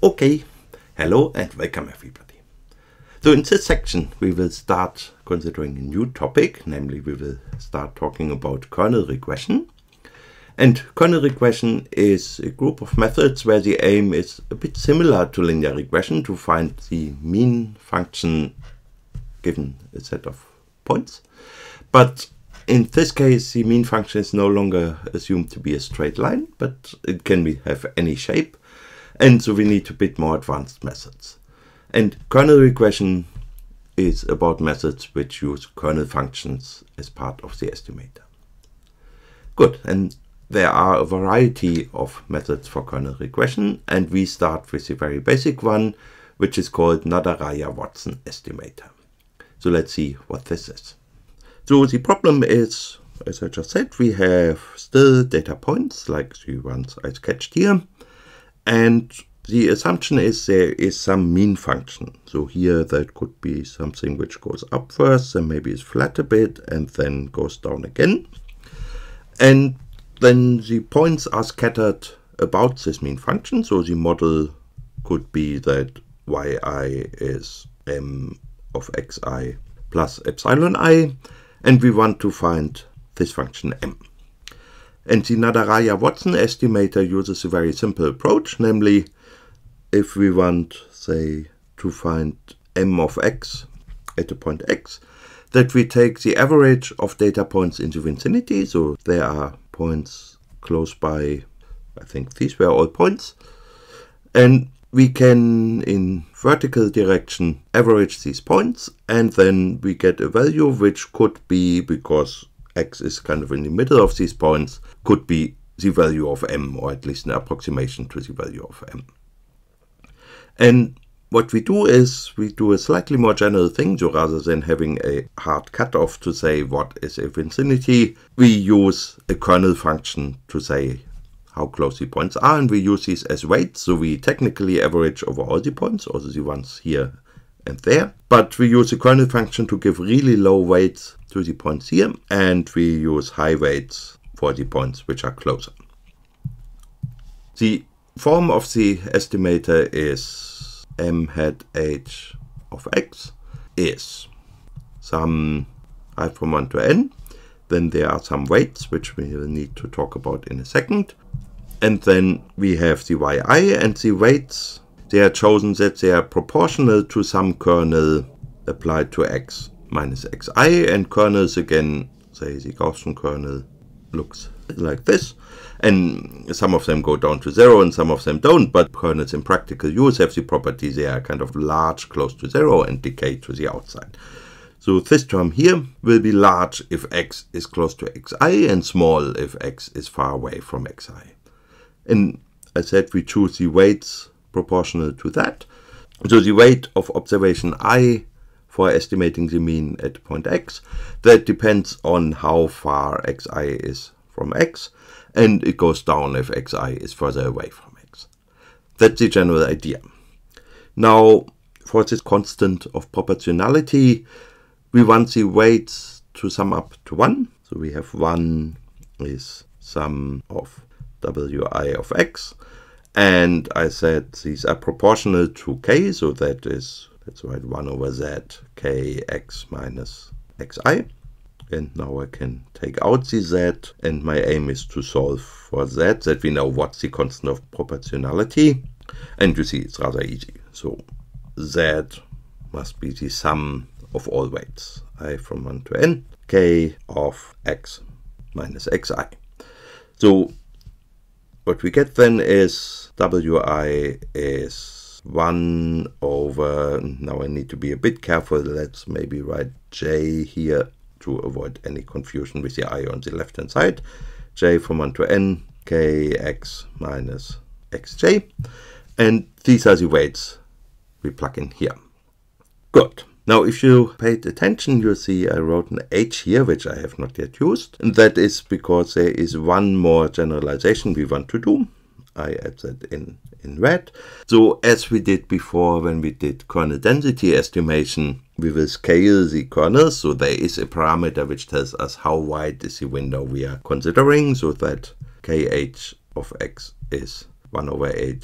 Okay, hello and welcome everybody. So in this section we will start considering a new topic, namely we will start talking about kernel regression. And kernel regression is a group of methods where the aim is a bit similar to linear regression, to find the mean function given a set of points. But in this case the mean function is no longer assumed to be a straight line, but it can have any shape. And so we need a bit more advanced methods. And kernel regression is about methods which use kernel functions as part of the estimator. Good, and there are a variety of methods for kernel regression, and we start with the very basic one, which is called Nadaraya-Watson Estimator. So let's see what this is. So the problem is, as I just said, we have still data points like the ones I sketched here. And the assumption is there is some mean function. So here that could be something which goes up first, then maybe is flat a bit, and then goes down again. And then the points are scattered about this mean function. So the model could be that yi is m of xi plus epsilon I, and we want to find this function m. And the Nadaraya-Watson estimator uses a very simple approach, namely if we want, say, to find m of x at a point x, that we take the average of data points into vicinity. So there are points close by, I think these were all points, and we can in vertical direction average these points, and then we get a value which could be, because x is kind of in the middle of these points, could be the value of m, or at least an approximation to the value of m. And what we do is we do a slightly more general thing. So rather than having a hard cutoff to say what is a vicinity, we use a kernel function to say how close the points are, and we use these as weights. So we technically average over all the points, also the ones here and there, but we use a kernel function to give really low weights to the points here, and we use high weights for the points which are closer. The form of the estimator is m hat h of x is some I from 1 to n, then there are some weights which we will need to talk about in a second, and then we have the yi, and the weights, they are chosen that they are proportional to some kernel applied to x minus xi, and kernels again, say the Gaussian kernel looks like this, and some of them go down to 0 and some of them don't, but kernels in practical use have the property they are kind of large close to 0 and decay to the outside. So this term here will be large if x is close to xi and small if x is far away from xi. And I said we choose the weights proportional to that. So the weight of observation I for estimating the mean at point x, that depends on how far xi is from x, and it goes down if xi is further away from x. That's the general idea. Now, for this constant of proportionality, we want the weights to sum up to 1. So we have 1 is sum of wi of x, and I said these are proportional to k, so that's right, 1 over z kx minus xi. And now I can take out the z, and my aim is to solve for z, that we know what's the constant of proportionality. And you see it's rather easy. So z must be the sum of all weights, I from 1 to n, k of x minus xi. So what we get then is wi is 1 over, now I need to be a bit careful, let's maybe write j here to avoid any confusion with the I on the left hand side. J from 1 to n, kx minus xj. And these are the weights we plug in here. Good. Now if you paid attention, you'll see I wrote an h here, which I have not yet used. And that is because there is one more generalization we want to do. I add that in red. So as we did before when we did kernel density estimation, we will scale the kernels. So there is a parameter which tells us how wide is the window we are considering, so that kh of x is 1 over h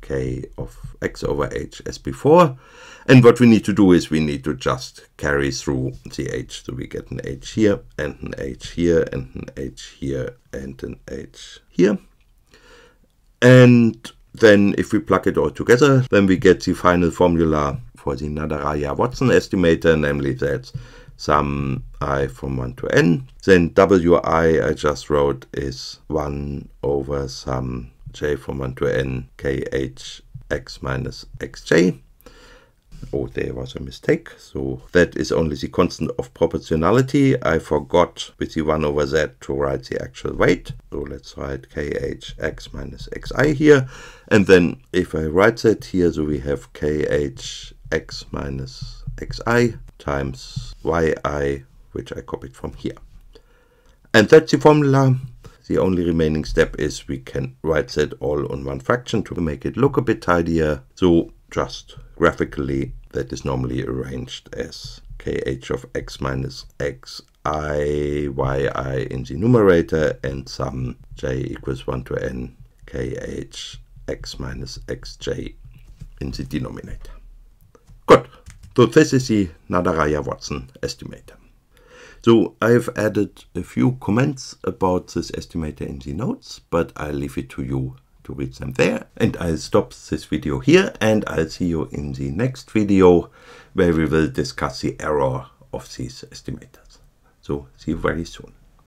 k of x over h as before. And what we need to do is we need to just carry through the h. So we get an h here, and an h here, and an h here, and an h here. And then if we plug it all together, then we get the final formula for the Nadaraya-Watson estimator, namely that's sum I from 1 to n. Then wi I just wrote is 1 over sum j from 1 to n kh x minus xj. Oh, there was a mistake. So that is only the constant of proportionality. I forgot with the 1 over z to write the actual weight. So let's write kh x minus xi here. And then if I write that here, so we have kh x minus xi times yi, which I copied from here. And that's the formula. The only remaining step is we can write that all on one fraction to make it look a bit tidier. So just graphically, that is normally arranged as kh of x minus xi yi in the numerator and sum j equals 1 to n kh x minus xj in the denominator. Good. So this is the Nadaraya-Watson estimator. So I've added a few comments about this estimator in the notes, but I'll leave it to you to read them there. And I'll stop this video here, and I'll see you in the next video where we will discuss the error of these estimators. So see you very soon.